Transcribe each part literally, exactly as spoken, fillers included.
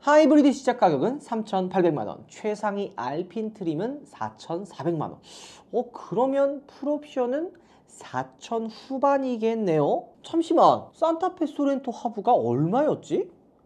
하이브리드 시작 가격은 삼천팔백만 원, 최상위 알핀 트림은 사천사백만 원. 어 그러면 풀옵션은 사천 후반이겠네요? 잠시만, 산타페 소렌토 하부가 얼마였지?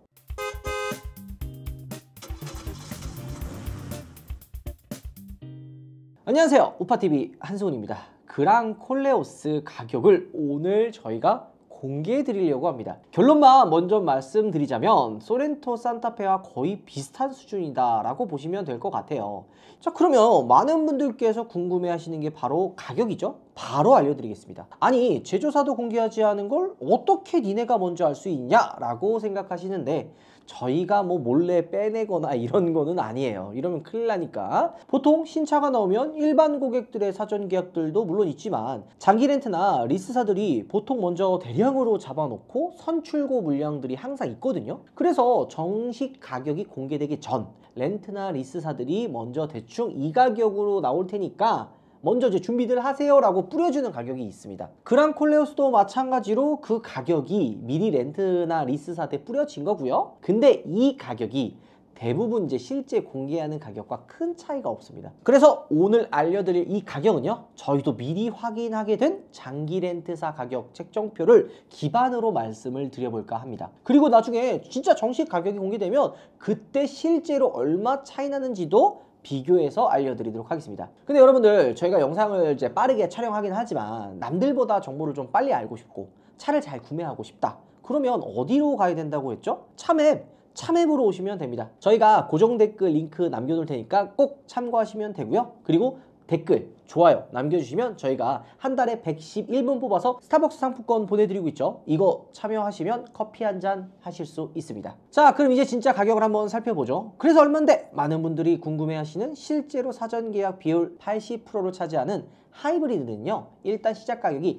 안녕하세요, 우파티비 한승훈입니다. 그랑 콜레오스 가격을 오늘 저희가 공개해 드리려고 합니다. 결론만 먼저 말씀드리자면 소렌토 산타페와 거의 비슷한 수준이다 라고 보시면 될 것 같아요. 자, 그러면 많은 분들께서 궁금해 하시는 게 바로 가격이죠. 바로 알려드리겠습니다. 아니, 제조사도 공개하지 않은 걸 어떻게 니네가 먼저 알 수 있냐 라고 생각하시는데, 저희가 뭐 몰래 빼내거나 이런 거는 아니에요. 이러면 큰일 나니까. 보통 신차가 나오면 일반 고객들의 사전 계약들도 물론 있지만 장기 렌트나 리스사들이 보통 먼저 대량으로 잡아놓고 선출고 물량들이 항상 있거든요. 그래서 정식 가격이 공개되기 전 렌트나 리스사들이 먼저 대충 이 가격으로 나올 테니까 먼저 이제 준비들 하세요 라고 뿌려주는 가격이 있습니다. 그랑 콜레오스도 마찬가지로 그 가격이 미리 렌트나 리스사 때 뿌려진 거고요. 근데 이 가격이 대부분 이제 실제 공개하는 가격과 큰 차이가 없습니다. 그래서 오늘 알려드릴 이 가격은요, 저희도 미리 확인하게 된 장기 렌트사 가격 책정표를 기반으로 말씀을 드려볼까 합니다. 그리고 나중에 진짜 정식 가격이 공개되면 그때 실제로 얼마 차이 나는지도 비교해서 알려드리도록 하겠습니다. 근데 여러분들, 저희가 영상을 이제 빠르게 촬영하긴 하지만 남들보다 정보를 좀 빨리 알고 싶고 차를 잘 구매하고 싶다, 그러면 어디로 가야 된다고 했죠? 참앱! 참앱으로 오시면 됩니다. 저희가 고정 댓글 링크 남겨놓을 테니까 꼭 참고하시면 되고요. 그리고 댓글, 좋아요 남겨주시면 저희가 한 달에 백십일 분 뽑아서 스타벅스 상품권 보내드리고 있죠. 이거 참여하시면 커피 한 잔 하실 수 있습니다. 자, 그럼 이제 진짜 가격을 한번 살펴보죠. 그래서 얼만데? 많은 분들이 궁금해하시는 실제로 사전 계약 비율 팔십 퍼센트를 차지하는 하이브리드는요, 일단 시작 가격이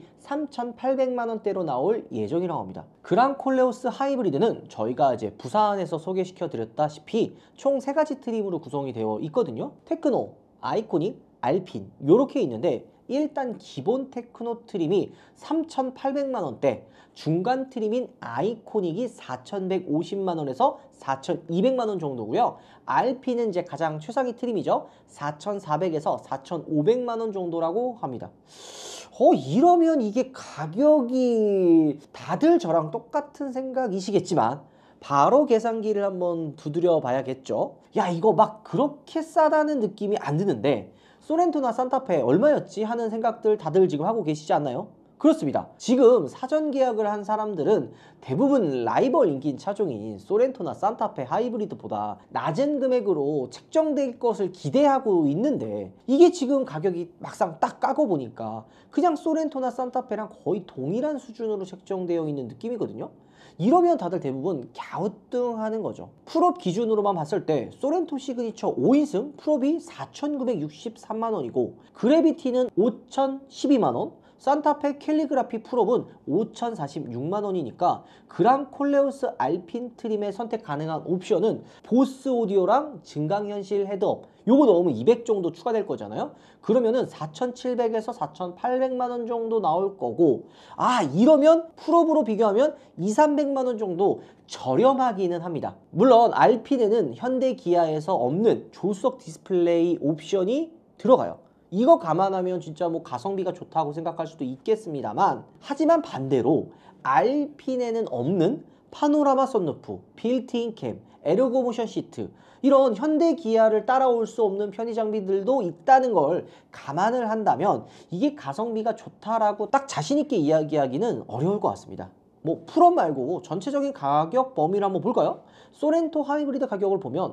삼천팔백만 원대로 나올 예정이라고 합니다. 그랑 콜레오스 하이브리드는 저희가 이제 부산에서 소개시켜 드렸다시피 총 세 가지 트림으로 구성이 되어 있거든요. 테크노, 아이코닉, 알핀 요렇게 있는데, 일단 기본 테크노 트림이 삼천팔백만 원대, 중간 트림인 아이코닉이 사천백오십만 원에서 사천이백만 원 정도고요. 알핀은 이제 가장 최상위 트림이죠. 사천사백에서 사천오백만 원 정도라고 합니다. 어 이러면 이게 가격이, 다들 저랑 똑같은 생각이시겠지만 바로 계산기를 한번 두드려 봐야겠죠. 야, 이거 막 그렇게 싸다는 느낌이 안 드는데 소렌토나 산타페 얼마였지 하는 생각들 다들 지금 하고 계시지 않나요? 그렇습니다. 지금 사전 계약을 한 사람들은 대부분 라이벌 인기인 차종인 소렌토나 산타페 하이브리드보다 낮은 금액으로 책정될 것을 기대하고 있는데, 이게 지금 가격이 막상 딱 까고 보니까 그냥 소렌토나 산타페랑 거의 동일한 수준으로 책정되어 있는 느낌이거든요. 이러면 다들 대부분 갸우뚱하는 거죠. 풀업 기준으로만 봤을 때 소렌토 시그니처 오 인승 풀업이 사천구백육십삼만 원이고 그래비티는 오천십이만 원, 산타페 캘리그라피 풀업은 오천사십육만 원이니까 그랑 콜레오스 알핀 트림에 선택 가능한 옵션은 보스 오디오랑 증강현실 헤드업 요거 넣으면 이백 정도 추가될 거잖아요. 그러면은 사천칠백에서 사천팔백만 원 정도 나올 거고, 아 이러면 풀업으로 비교하면 이삼백만 원 정도 저렴하기는 합니다. 물론 알핀에는 현대 기아에서 없는 조수석 디스플레이 옵션이 들어가요. 이거 감안하면 진짜 뭐 가성비가 좋다고 생각할 수도 있겠습니다만, 하지만 반대로 알핀에는 없는 파노라마 썬루프, 빌트인 캠, 에르고 모션 시트, 이런 현대 기아를 따라올 수 없는 편의 장비들도 있다는 걸 감안을 한다면 이게 가성비가 좋다라고 딱 자신있게 이야기하기는 어려울 것 같습니다. 뭐 풀업 말고 전체적인 가격 범위를 한번 볼까요? 소렌토 하이브리드 가격을 보면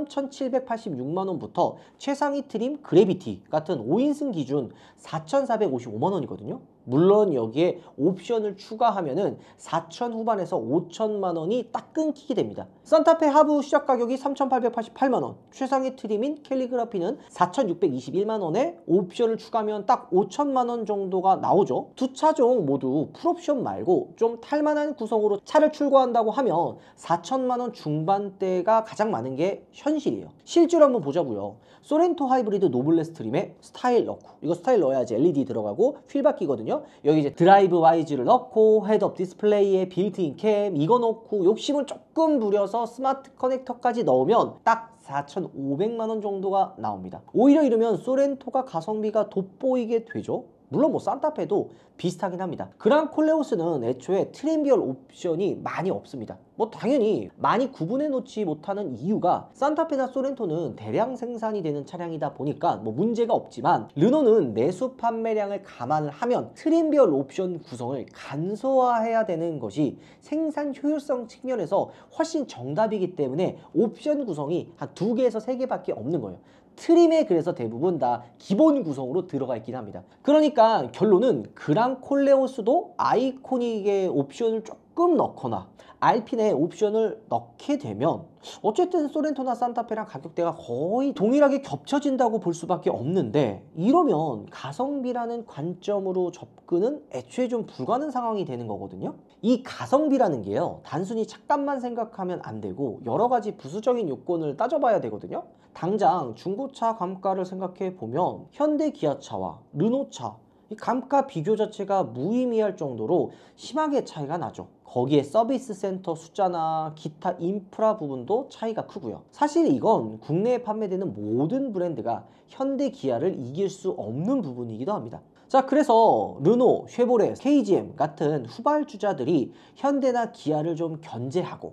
삼천칠백팔십육만 원부터 최상위 트림 그래비티 같은 오 인승 기준 사천사백오십오만 원이거든요. 물론 여기에 옵션을 추가하면은 사천 후반에서 오천만 원이 딱 끊기게 됩니다. 산타페 하부 시작 가격이 삼천팔백팔십팔만 원, 최상위 트림인 캘리그라피는 사천육백이십일만 원에 옵션을 추가하면 딱 오천만 원 정도가 나오죠. 두 차종 모두 풀옵션 말고 좀 탈만한 구성으로 차를 출고한다고 하면 사천만 원 중반대가 가장 많은 게 현실이에요. 실제로 한번 보자고요. 소렌토 하이브리드 노블레스 트림에 스타일 넣고, 이거 스타일 넣어야지 엘이디 들어가고 휠 바뀌거든요. 있거든요. 여기 이제 드라이브 와이즈를 넣고 헤드업 디스플레이에 빌트인 캠 이거 넣고 욕심을 조금 부려서 스마트 커넥터까지 넣으면 딱 사천오백만 원 정도가 나옵니다. 오히려 이러면 소렌토가 가성비가 돋보이게 되죠. 물론 뭐 산타페도 비슷하긴 합니다. 그랑 콜레오스는 애초에 트림비얼 옵션이 많이 없습니다. 뭐 당연히 많이 구분해 놓지 못하는 이유가 산타페나 소렌토는 대량 생산이 되는 차량이다 보니까 뭐 문제가 없지만 르노는 내수 판매량을 감안을 하면 트림비얼 옵션 구성을 간소화해야 되는 것이 생산 효율성 측면에서 훨씬 정답이기 때문에 옵션 구성이 한 두 개에서 세 개밖에 없는 거예요. 트림에 그래서 대부분 다 기본 구성으로 들어가 있긴 합니다. 그러니까 결론은 그랑 콜레오스도 아이코닉의 옵션을 조금 넣거나 알핀의 옵션을 넣게 되면 어쨌든 소렌토나 산타페랑 가격대가 거의 동일하게 겹쳐진다고 볼 수밖에 없는데, 이러면 가성비라는 관점으로 접근은 애초에 좀 불가능 상황이 되는 거거든요. 이 가성비라는 게요, 단순히 착값만 생각하면 안 되고 여러 가지 부수적인 요건을 따져봐야 되거든요. 당장 중고차 감가를 생각해 보면 현대 기아차와 르노차 이 감가 비교 자체가 무의미할 정도로 심하게 차이가 나죠. 거기에 서비스 센터 숫자나 기타 인프라 부분도 차이가 크고요. 사실 이건 국내에 판매되는 모든 브랜드가 현대 기아를 이길 수 없는 부분이기도 합니다. 자, 그래서 르노, 쉐보레, 케이지엠 같은 후발주자들이 현대나 기아를 좀 견제하고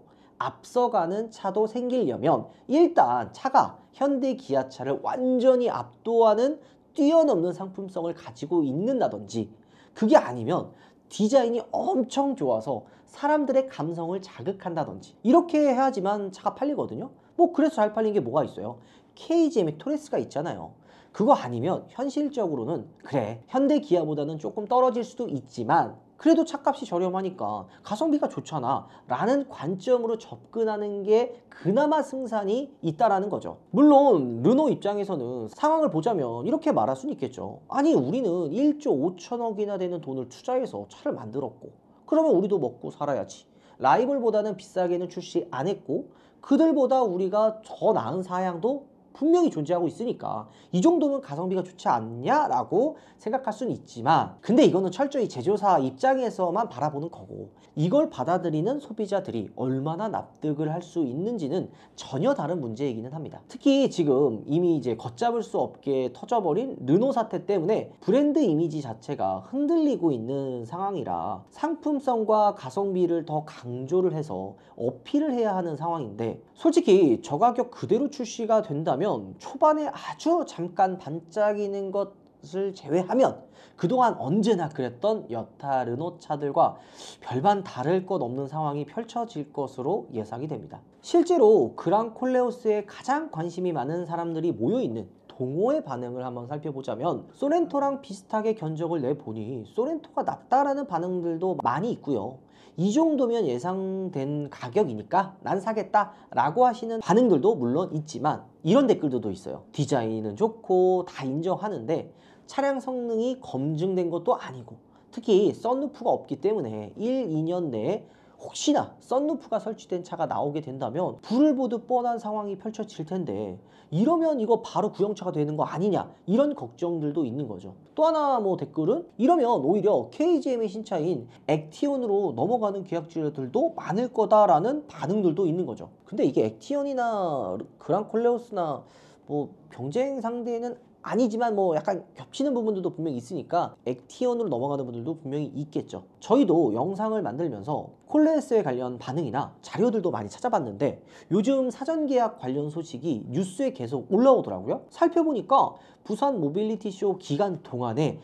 앞서가는 차도 생기려면 일단 차가 현대 기아차를 완전히 압도하는 뛰어넘는 상품성을 가지고 있는다든지, 그게 아니면 디자인이 엄청 좋아서 사람들의 감성을 자극한다든지 이렇게 해야지만 차가 팔리거든요. 뭐 그래서 잘 팔린 게 뭐가 있어요? 케이지엠의 토레스가 있잖아요. 그거 아니면 현실적으로는 그래 현대 기아보다는 조금 떨어질 수도 있지만 그래도 차값이 저렴하니까 가성비가 좋잖아 라는 관점으로 접근하는 게 그나마 승산이 있다라는 거죠. 물론 르노 입장에서는 상황을 보자면 이렇게 말할 수는 있겠죠. 아니 우리는 일조 오천억이나 되는 돈을 투자해서 차를 만들었고 그러면 우리도 먹고 살아야지. 라이벌보다는 비싸게는 출시 안 했고 그들보다 우리가 더 나은 사양도 분명히 존재하고 있으니까 이 정도면 가성비가 좋지 않냐라고 생각할 수는 있지만, 근데 이거는 철저히 제조사 입장에서만 바라보는 거고 이걸 받아들이는 소비자들이 얼마나 납득을 할 수 있는지는 전혀 다른 문제이기는 합니다. 특히 지금 이미 이제 걷잡을 수 없게 터져버린 르노 사태 때문에 브랜드 이미지 자체가 흔들리고 있는 상황이라 상품성과 가성비를 더 강조를 해서 어필을 해야 하는 상황인데, 솔직히 저 가격 그대로 출시가 된다면 초반에 아주 잠깐 반짝이는 것을 제외하면 그동안 언제나 그랬던 여타 르노 차들과 별반 다를 것 없는 상황이 펼쳐질 것으로 예상이 됩니다. 실제로 그랑 콜레오스에 가장 관심이 많은 사람들이 모여있는 동호회 반응을 한번 살펴보자면 소렌토랑 비슷하게 견적을 내보니 소렌토가 낫다라는 반응들도 많이 있고요. 이 정도면 예상된 가격이니까 난 사겠다 라고 하시는 반응들도 물론 있지만 이런 댓글들도 있어요. 디자인은 좋고 다 인정하는데 차량 성능이 검증된 것도 아니고 특히 썬루프가 없기 때문에 일, 이 년 내에 혹시나 썬루프가 설치된 차가 나오게 된다면 불을 보듯 뻔한 상황이 펼쳐질 텐데 이러면 이거 바로 구형차가 되는 거 아니냐 이런 걱정들도 있는 거죠. 또 하나 뭐 댓글은 이러면 오히려 케이지엠의 신차인 액티온으로 넘어가는 계약주들도 많을 거다라는 반응들도 있는 거죠. 근데 이게 액티온이나 그랑 콜레오스나 뭐 경쟁 상대는 아니지만 뭐 약간 겹치는 부분들도 분명히 있으니까 액티온으로 넘어가는 분들도 분명히 있겠죠. 저희도 영상을 만들면서 콜레오스에 관련 반응이나 자료들도 많이 찾아봤는데 요즘 사전계약 관련 소식이 뉴스에 계속 올라오더라고요. 살펴보니까 부산 모빌리티쇼 기간 동안에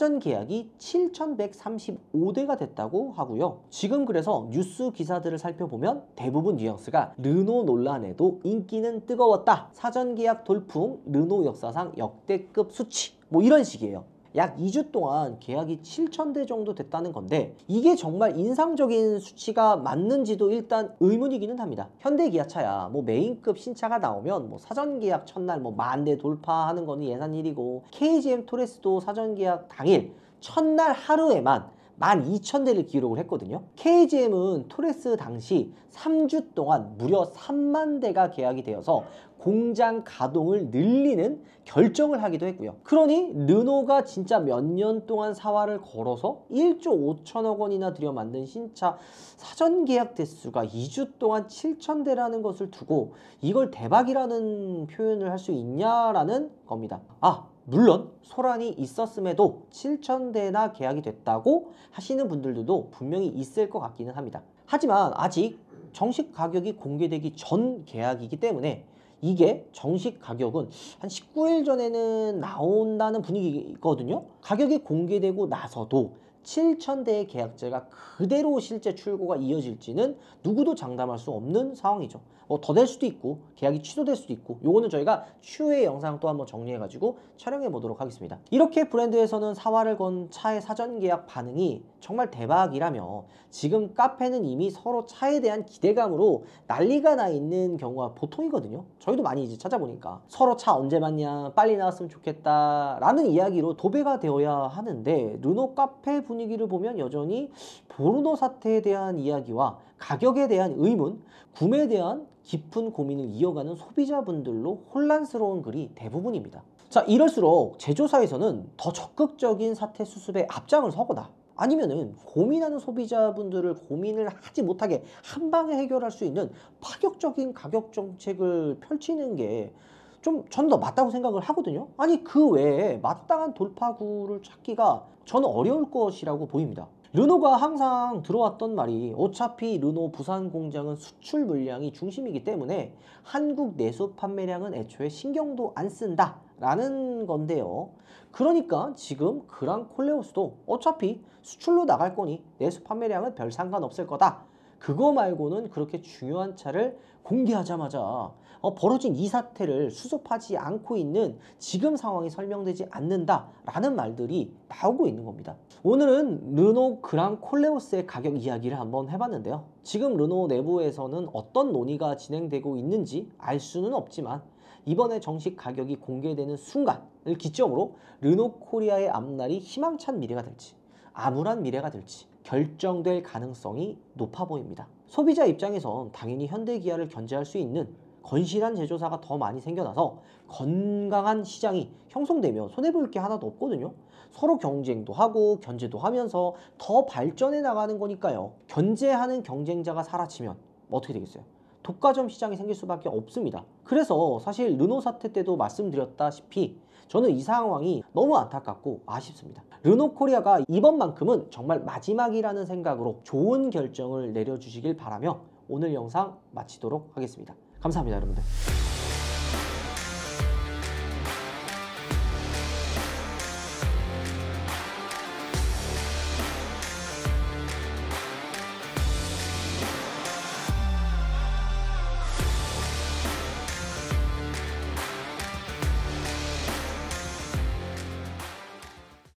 사전계약이 칠천백삼십오 대가 됐다고 하고요. 지금 그래서 뉴스 기사들을 살펴보면 대부분 뉘앙스가 르노 논란에도 인기는 뜨거웠다, 사전계약 돌풍, 르노 역사상 역대급 수치, 뭐 이런 식이에요. 약 이 주 동안 계약이 칠천 대 정도 됐다는 건데 이게 정말 인상적인 수치가 맞는지도 일단 의문이기는 합니다. 현대 기아차야 뭐 메인급 신차가 나오면 뭐 사전계약 첫날 뭐 만 대 돌파하는 거는 예산 일이고 케이지엠 토레스도 사전계약 당일 첫날 하루에만 만 이천 대를 기록을 했거든요. 케이지엠은 토레스 당시 삼 주 동안 무려 삼만 대가 계약이 되어서 공장 가동을 늘리는 결정을 하기도 했고요. 그러니 르노가 진짜 몇 년 동안 사활을 걸어서 일조 오천억 원이나 들여 만든 신차 사전 계약 대수가 이 주 동안 칠천 대라는 것을 두고 이걸 대박이라는 표현을 할 수 있냐라는 겁니다. 아, 물론 소란이 있었음에도 칠천 대나 계약이 됐다고 하시는 분들도 분명히 있을 것 같기는 합니다. 하지만 아직 정식 가격이 공개되기 전 계약이기 때문에 이게 정식 가격은 한 십구 일 전에는 나온다는 분위기거든요. 가격이 공개되고 나서도 칠천 대의 계약제가 그대로 실제 출고가 이어질지는 누구도 장담할 수 없는 상황이죠. 뭐 더 될 수도 있고 계약이 취소될 수도 있고, 요거는 저희가 추후에 영상 또 한번 정리해가지고 촬영해 보도록 하겠습니다. 이렇게 브랜드에서는 사활을 건 차의 사전 계약 반응이 정말 대박이라며 지금 카페는 이미 서로 차에 대한 기대감으로 난리가 나 있는 경우가 보통이거든요. 저희도 많이 이제 찾아보니까 서로 차 언제 맞냐, 빨리 나왔으면 좋겠다 라는 이야기로 도배가 되어야 하는데, 르노 카페 분위기를 보면 여전히 보르노 사태에 대한 이야기와 가격에 대한 의문, 구매에 대한 깊은 고민을 이어가는 소비자분들로 혼란스러운 글이 대부분입니다. 자, 이럴수록 제조사에서는 더 적극적인 사태 수습에 앞장을 서거나 아니면은 고민하는 소비자분들을 고민을 하지 못하게 한 방에 해결할 수 있는 파격적인 가격 정책을 펼치는 게 좀 저는 더 맞다고 생각을 하거든요. 아니, 그 외에 마땅한 돌파구를 찾기가 저는 어려울 것이라고 보입니다. 르노가 항상 들어왔던 말이 어차피 르노 부산 공장은 수출 물량이 중심이기 때문에 한국 내수 판매량은 애초에 신경도 안 쓴다 라는 건데요. 그러니까 지금 그랑 콜레오스도 어차피 수출로 나갈 거니 내수 판매량은 별 상관없을 거다, 그거 말고는 그렇게 중요한 차를 공개하자마자 어, 벌어진 이 사태를 수습하지 않고 있는 지금 상황이 설명되지 않는다라는 말들이 나오고 있는 겁니다. 오늘은 르노 그랑 콜레오스의 가격 이야기를 한번 해봤는데요. 지금 르노 내부에서는 어떤 논의가 진행되고 있는지 알 수는 없지만 이번에 정식 가격이 공개되는 순간을 기점으로 르노 코리아의 앞날이 희망찬 미래가 될지 암울한 미래가 될지 결정될 가능성이 높아 보입니다. 소비자 입장에선 당연히 현대기아를 견제할 수 있는 건실한 제조사가 더 많이 생겨나서 건강한 시장이 형성되면 손해볼 게 하나도 없거든요. 서로 경쟁도 하고 견제도 하면서 더 발전해 나가는 거니까요. 견제하는 경쟁자가 사라지면 어떻게 되겠어요? 독과점 시장이 생길 수밖에 없습니다. 그래서 사실 르노 사태 때도 말씀드렸다시피 저는 이 상황이 너무 안타깝고 아쉽습니다. 르노 코리아가 이번만큼은 정말 마지막이라는 생각으로 좋은 결정을 내려주시길 바라며 오늘 영상 마치도록 하겠습니다. 감사합니다, 여러분들.